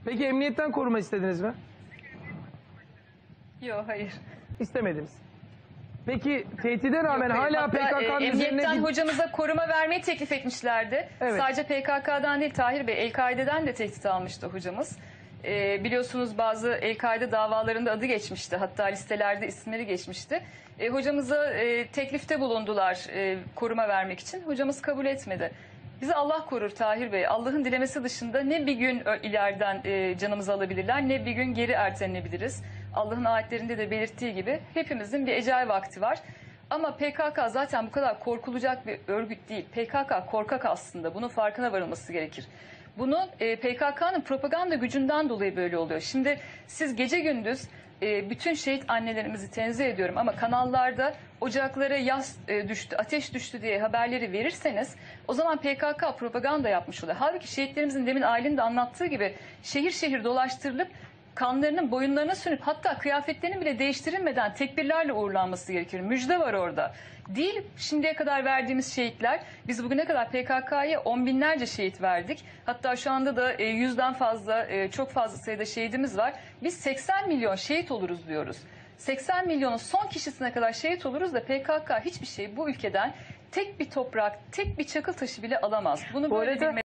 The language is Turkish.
Peki emniyetten koruma istediniz mi? Yok, hayır. İstemediniz. Peki tehdide rağmen Yok, hayır. hala Hatta, PKK'nın emniyetten üzerine... hocamıza koruma vermeyi teklif etmişlerdi. Evet. Sadece PKK'dan değil Tahir Bey, El-Kaide'den de tehdit almıştı hocamız. Biliyorsunuz bazı El-Kaide davalarında adı geçmişti. Hatta listelerde isimleri geçmişti. Hocamıza teklifte bulundular koruma vermek için. Hocamız kabul etmedi. Bizi Allah korur Tahir Bey. Allah'ın dilemesi dışında ne bir gün ileriden canımızı alabilirler, ne bir gün geri ertelenebiliriz. Allah'ın ayetlerinde de belirttiği gibi hepimizin bir ecel vakti var. Ama PKK zaten bu kadar korkulacak bir örgüt değil. PKK korkak aslında. Bunun farkına varılması gerekir. Bunu PKK'nın propaganda gücünden dolayı böyle oluyor. Şimdi siz gece gündüz bütün şehit annelerimizi tenzih ediyorum ama kanallarda ocaklara yas düştü, ateş düştü diye haberleri verirseniz o zaman PKK propaganda yapmış oluyor. Halbuki şehitlerimizin demin Aylin de anlattığı gibi şehir şehir dolaştırılıp kanlarının boyunlarına sünüp hatta kıyafetlerinin bile değiştirilmeden tekbirlerle uğurlanması gerekir. Müjde var orada. Değil şimdiye kadar verdiğimiz şehitler. Biz bugüne kadar PKK'ya 10 binlerce şehit verdik. Hatta şu anda da 100'den fazla çok fazla sayıda şehidimiz var. Biz 80 milyon şehit oluruz diyoruz. 80 milyonun son kişisine kadar şehit oluruz da PKK hiçbir şey bu ülkeden tek bir toprak, tek bir çakıl taşı bile alamaz. Bunu böyle bilmek